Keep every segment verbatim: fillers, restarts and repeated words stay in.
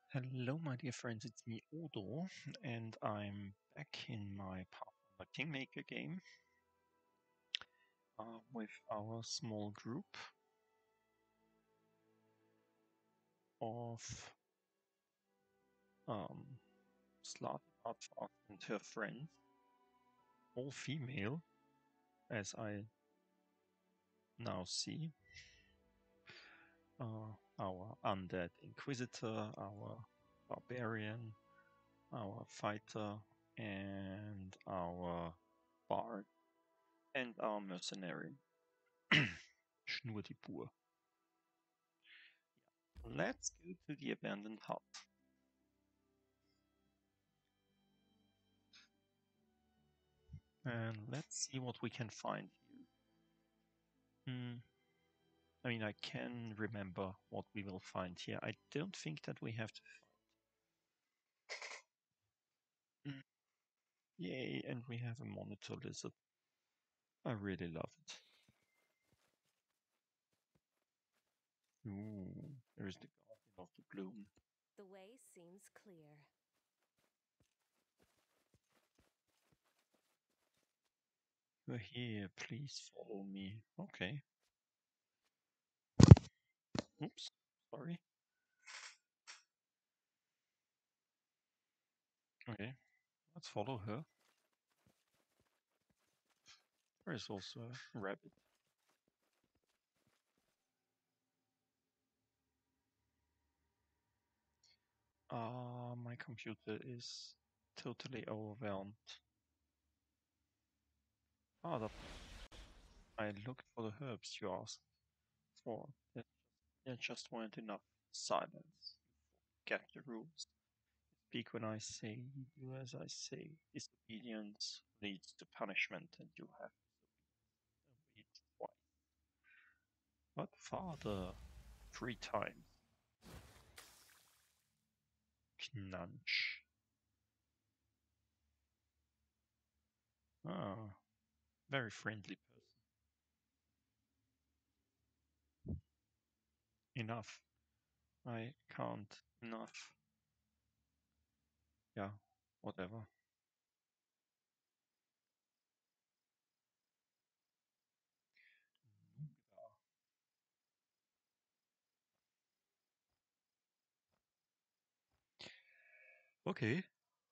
Hello, my dear friends, it's me, Odo, and I'm back in my Pathfinder Kingmaker game uh, with our small group of um, Slav Hardfast and her friends, all female, as I now see. Uh, our Undead Inquisitor, our Barbarian, our Fighter, and our Bard, and our Mercenary. Schnur die Pur. Let's go to the abandoned hut. And let's see what we can find here. Hmm. I mean, I can remember what we will find here. I don't think that we have to fight. Mm. Yay, and we have a monitor lizard. I really love it. Ooh, there's the Guardian of the Bloom. The way seems clear. You're here, please follow me. Okay. Oops, sorry. Okay, let's follow her. There is also a rabbit. Ah, uh, my computer is totally overwhelmed. Ah, the I looked for the herbs you asked for. There there just weren't enough. Silence. Get the rules. Speak when I say, do as I say. Disobedience leads to punishment, and you have obeyed twice. But father, three times. Knunch. Ah, very friendly person. Enough. I can't. Enough. Yeah, whatever. Okay.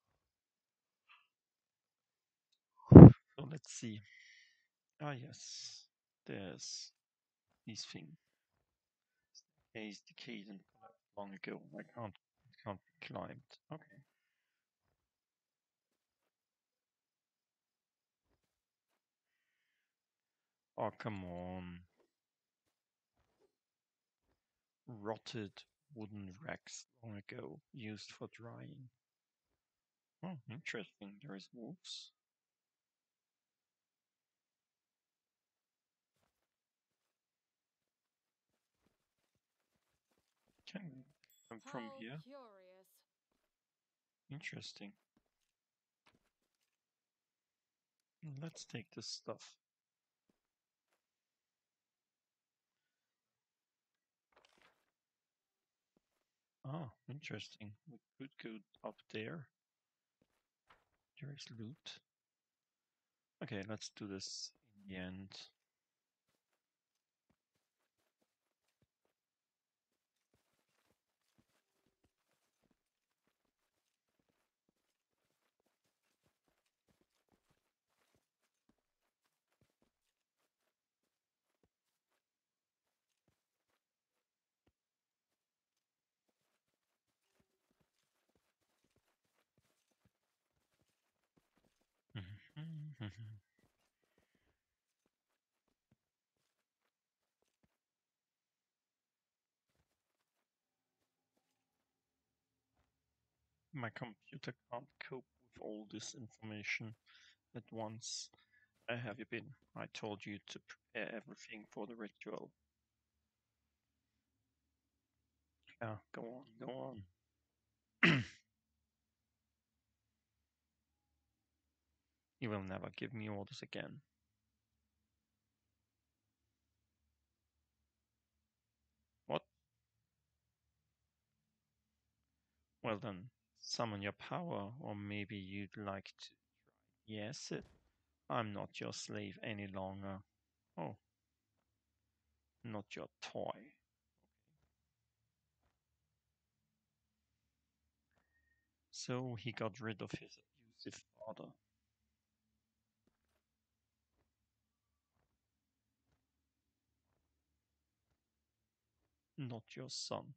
So let's see. Ah, yes. There's these things. Is decayed and collapsed long ago. I can't. It can't be climbed. Okay. Oh, come on. Rotted wooden racks long ago, used for drying. Oh, interesting. There is wolves. Can come from How here. curious. Interesting. Let's take this stuff. Ah, interesting. We could go up there. There is loot. Okay, let's do this in the end. My computer can't cope with all this information at once. Where have you been? I told you to prepare everything for the ritual. Yeah, go on, go on. You will never give me orders again. What? Well then, summon your power, or maybe you'd like to try the acid. I'm not your slave any longer. Oh, not your toy. So he got rid of his abusive father. Not your son.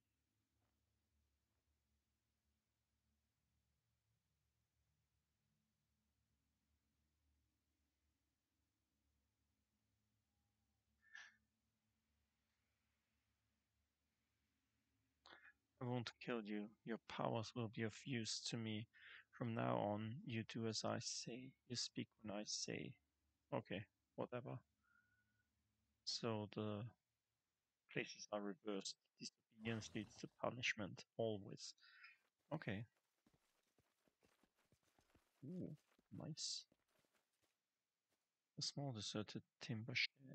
I won't kill you. Your powers will be of use to me. From now on, you do as I say. You speak when I say. Okay, whatever. So the places are reversed. Disobedience leads to punishment, always. Okay. Ooh, nice. A small deserted timber shed.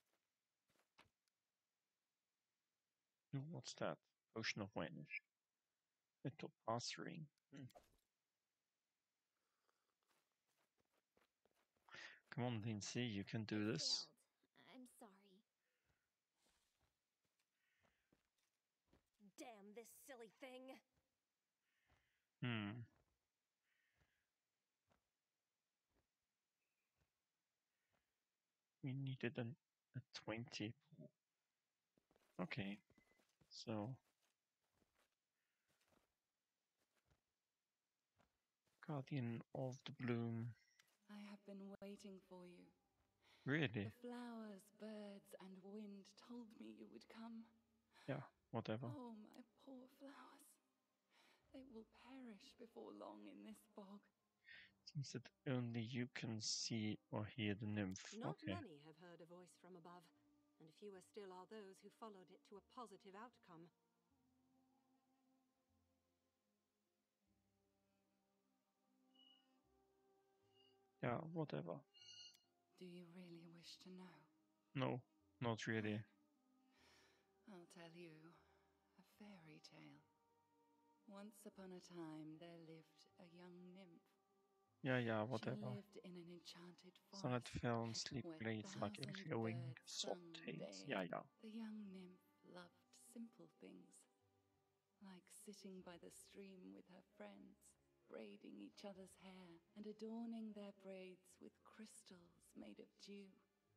Ooh, what's that? Potion of Vanish. A topaz ring. Hmm. Come on, Lindsay, you can I do this. failed. I'm sorry. Damn this silly thing! Hmm. We needed an, a twenty. Okay, so Guardian of the Bloom. I have been waiting for you. The Really? flowers, birds, and wind told me you would come. Yeah, whatever. Oh, my poor flowers. They will perish before long in this bog. Seems that only you can see or hear the nymph. Not Okay. many have heard a voice from above, and fewer still are those who followed it to a positive outcome. Yeah, whatever. Do you really wish to know? No, not really. Fine. I'll tell you a fairy tale. Once upon a time, there lived a young nymph. Yeah, yeah, She whatever. lived in an enchanted Sunlight forest fell and sleep where blades like a thousand glowing birds sword sung tails. day. Yeah, yeah. The young nymph loved simple things, like sitting by the stream with her friends, braiding each other's hair and adorning their braids with crystals made of dew,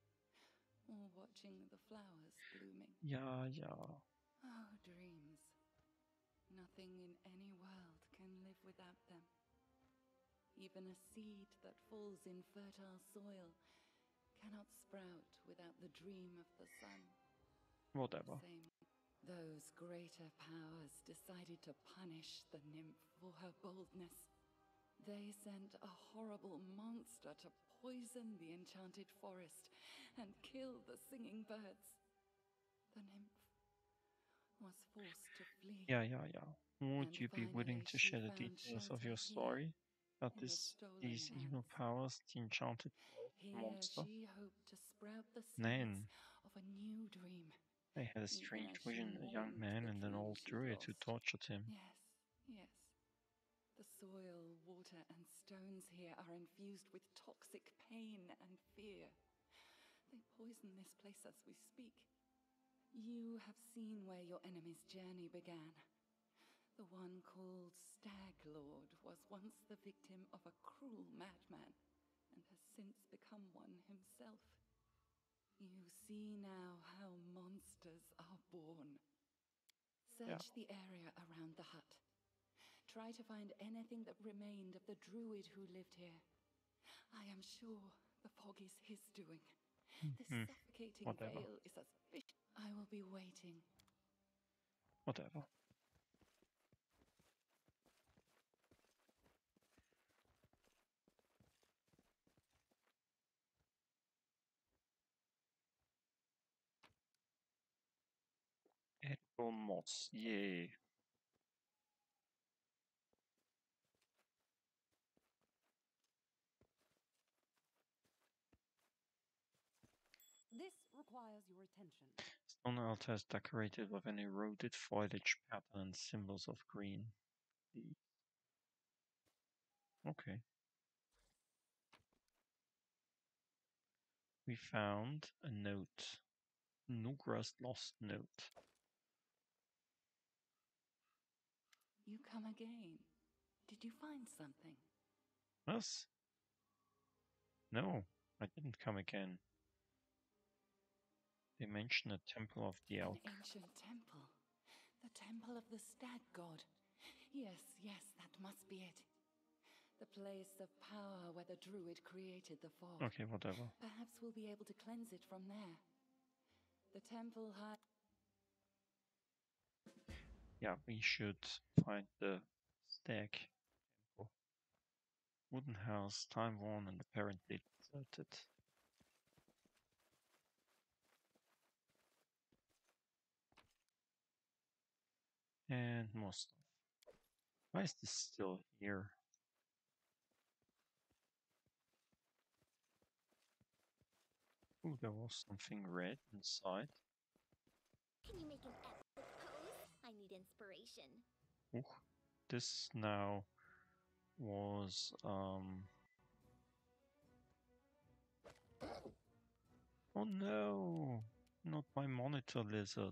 or watching the flowers blooming. Yeah, yeah. Oh, dreams. Nothing in any world can live without them. Even a seed that falls in fertile soil cannot sprout without the dream of the sun. Whatever. Same. Those greater powers decided to punish the nymph for her boldness. They sent a horrible monster to poison the enchanted forest and kill the singing birds. The nymph was forced to flee. Yeah, yeah, yeah. Would And you be willing finally to she share the found details of shelter your here story? About in the this, stolen these evil lands. powers, the enchanted forest Here monster? she hoped to sprout the seeds Then of a new dream, they had a even strange as she vision, a young mourned man the and an dream old she'd druid who lost. tortured him. Yes, yes. The soil, water, and stones here are infused with toxic pain and fear. They poison this place as we speak. You have seen where your enemy's journey began. The one called Stag Lord was once the victim of a cruel madman, and has since become one himself. You see now how monsters are born. Yeah. Search the area around the hut. Try to find anything that remained of the druid who lived here. I am sure the fog is his doing. This Mm-hmm. suffocating Whatever. veil is as vicious. I will be waiting. Whatever. Edible moss. Yay. This requires your attention. Stone altar is decorated with an eroded foliage pattern and symbols of green. these. Okay. We found a note. Nugra's lost note. You come again. Did you find something? Us? No, I didn't come again. They mention a temple of the elk. An ancient temple. The temple of the Stag god. Yes, yes, that must be it. The place of power where the druid created the fog. Okay, whatever. Perhaps we'll be able to cleanse it from there. The temple high. Yeah, we should find the Stag temple. Wooden house, time worn and apparently deserted. And more stuff. Why is this still here? Oh, there was something red inside. Can you make an epic pose? I need inspiration. Ooh, this now was um. Oh no, not my monitor lizard.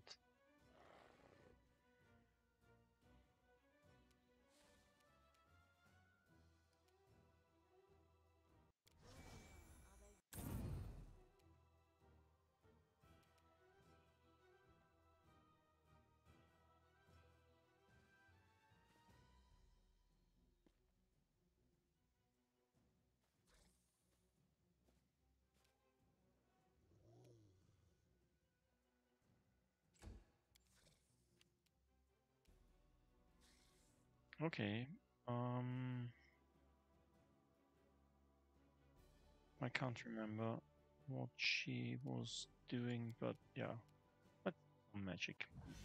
Okay, um, I can't remember what she was doing, but yeah, but some magic.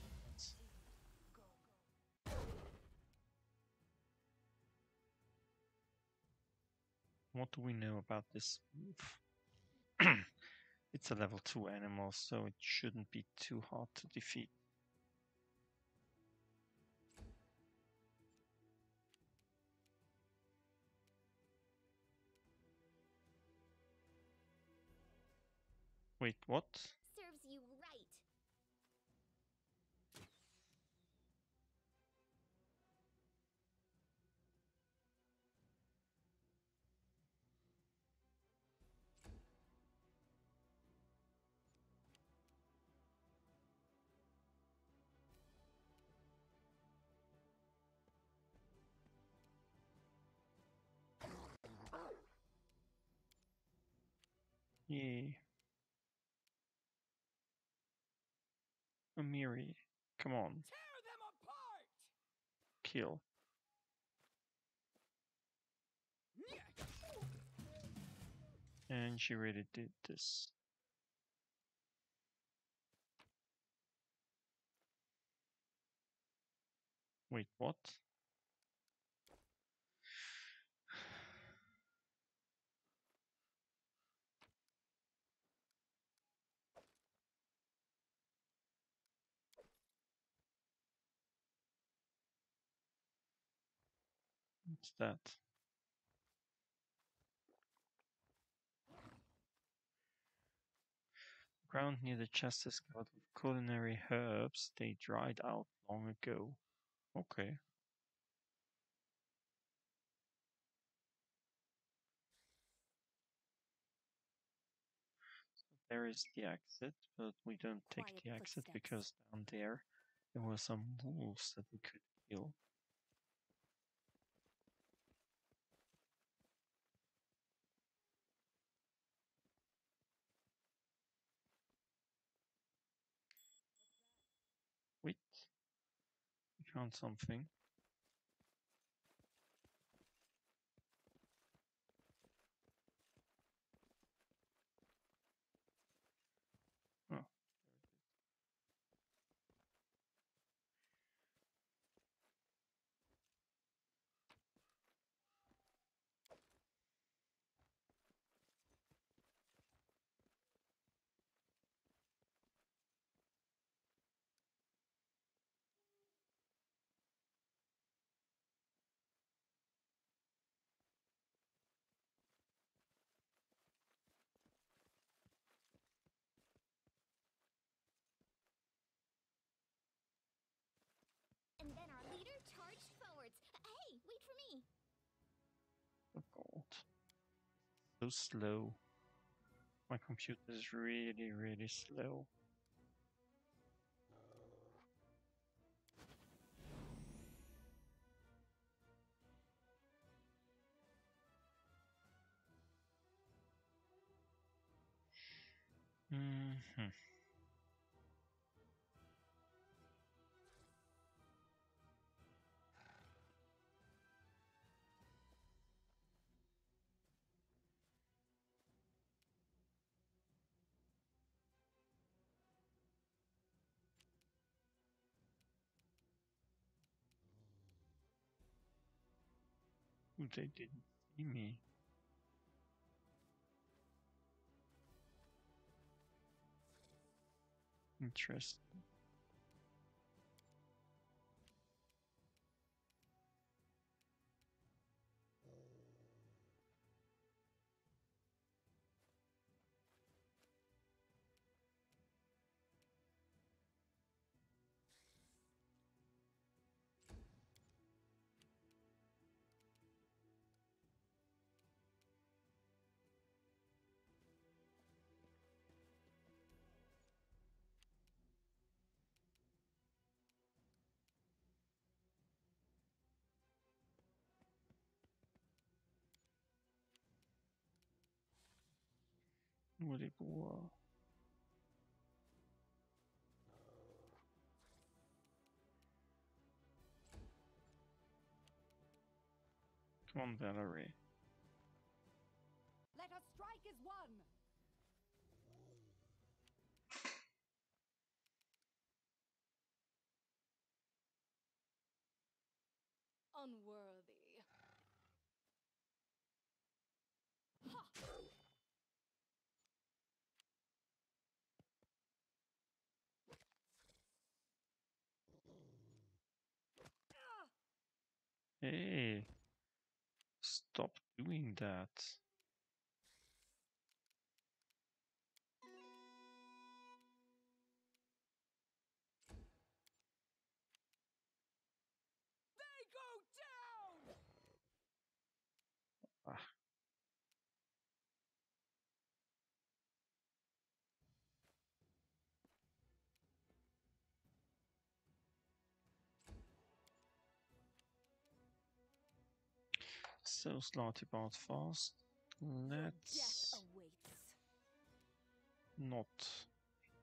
What do we know about this move? It's a level two animal, so it shouldn't be too hard to defeat. Wait, what? Serves you right. Yay. Amiri, come on. Tear them apart! Kill. And she really did this. Wait, what? What's that? Ground near the chest is covered with culinary herbs. They dried out long ago. Okay. There is the exit, but we don't take Quiet the exit footsteps. because down there there were some wolves that we could kill. Wait, we found something. Oh, So slow. My computer is really, really slow. Mm-hmm. Ooh, they didn't see me. Interesting. What it was. Come on, Valerie. Let us strike as one! Unworthy. Ha! Hey, stop doing that. They go down! Ah. So slotty about fast. Let's Death awaits. not.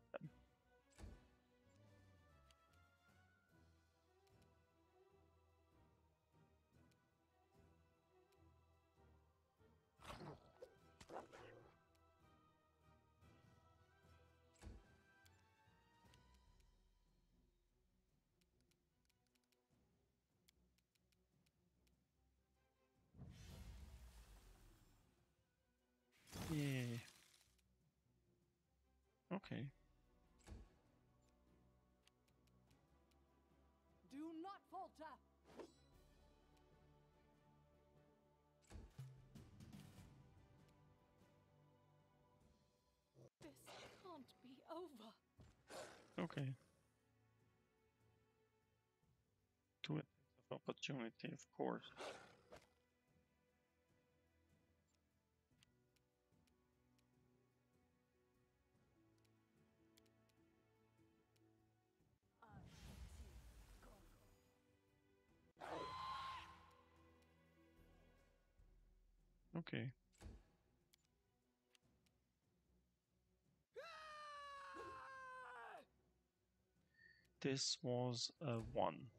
Yeah. Okay. Do not falter! This can't be over. Okay. Two attacks of opportunity, of course. Okay. This was a one.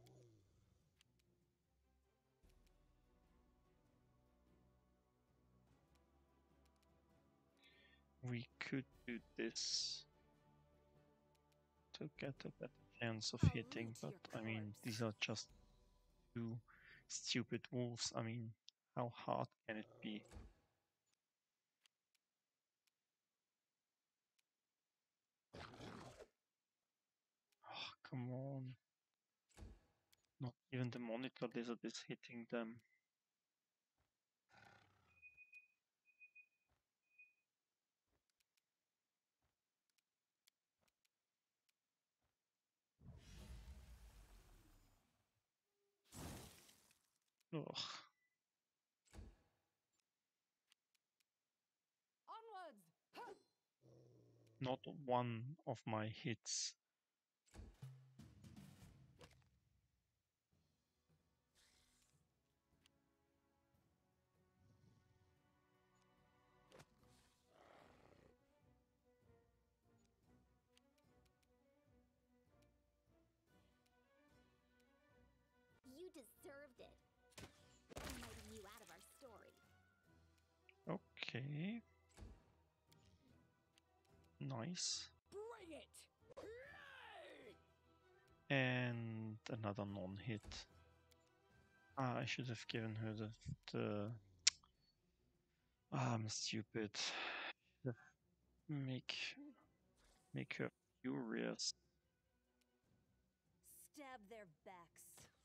We could do this to get a better chance of I'll hitting, loot but your I mean, corpse. these are just two stupid wolves. I mean, how hard can it be? Oh, come on. Not even the monitor lizard is hitting them. Ugh. not one of my hits. You deserved it. I'm writing you out of our story. Okay. Nice. Bring it! And another non-hit. Ah, I should have given her the the. Ah, I'm stupid. Should have make make her furious. Stab their backs.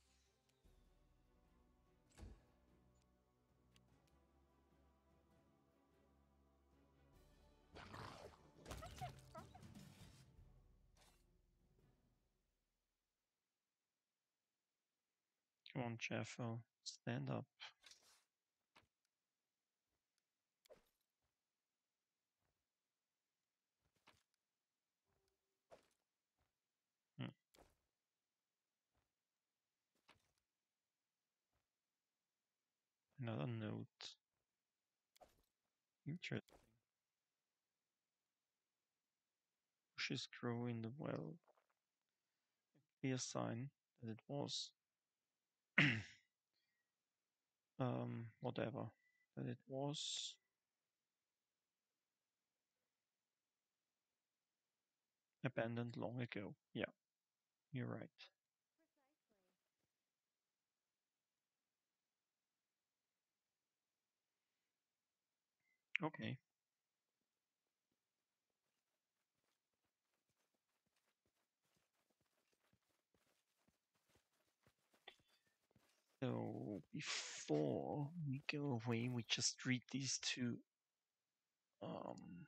Come on, Jeffo, stand up. Hmm. Another note. Interesting. Bushes grow in the well. A clear sign that it was um whatever. That it was abandoned long ago. Yeah, you're right. Okay. So before we go away, we just read these two um,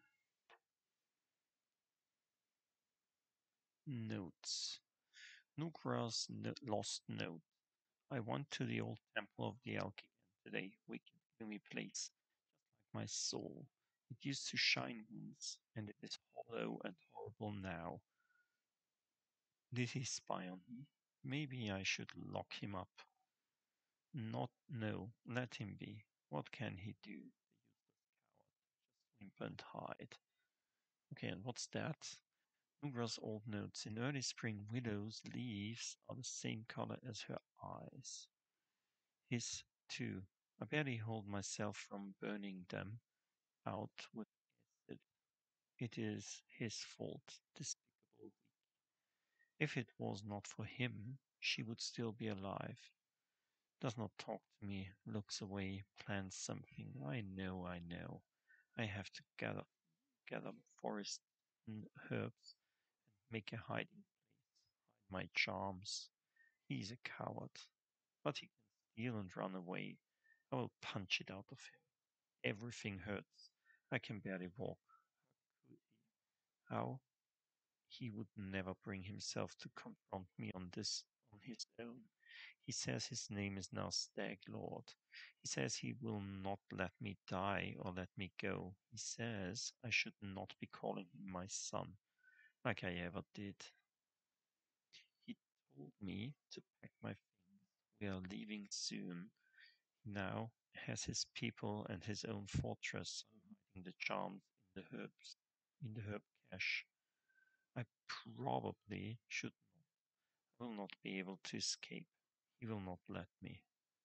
notes. Nugra's no- lost note. I went to the old temple of the Elk again today. Wicked, gloomy place, just like my soul. It used to shine once, and it is hollow and horrible now. Did he spy on me? Maybe I should lock him up. Not, no, let him be. What can he do? The useless coward. Just whimper and hide. Okay, and what's that? Nugra's old notes. In early spring, widow's leaves are the same color as her eyes. His, too. I barely hold myself from burning them out with acid. It is his fault, despicable weak. If it was not for him, she would still be alive. Does not talk to me, looks away, plans something. I know, I know. I have to gather gather forest and herbs and make a hiding place. Hide my charms. He is a coward, but he can steal and run away. I will punch it out of him. Everything hurts. I can barely walk. How could he? How? He would never bring himself to confront me on this on his own. He says his name is now Stag Lord. He says he will not let me die or let me go. He says I should not be calling him my son, like I ever did. He told me to pack my things. We are leaving soon. He now has his people and his own fortress. I'm hiding the charms in the herbs, in the herb cache. I probably should not, will not be able to escape. He will not let me.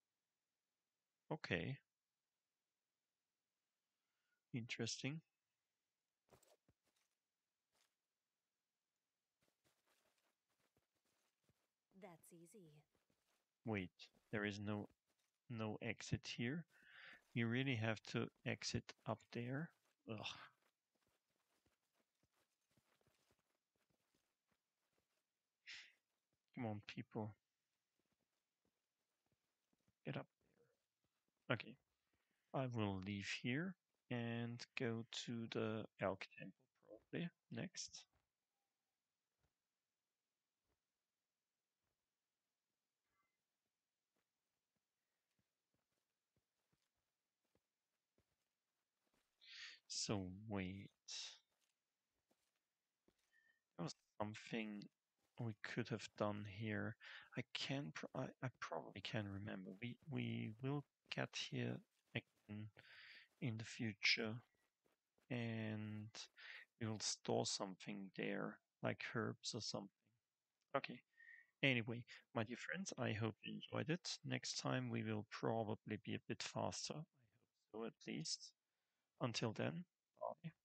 Okay, interesting. That's easy. Wait, there is no no exit here. You really have to exit up there. Ugh. Come on, people, get up there. Okay, I will leave here and go to the Elk Temple probably next. So wait. something we could have done here. I can, pro- I, I probably can remember. We we will get here again in the future, and we will store something there, like herbs or something. Okay. Anyway, my dear friends, I hope you enjoyed it. Next time we will probably be a bit faster. I hope so, at least. Until then, bye.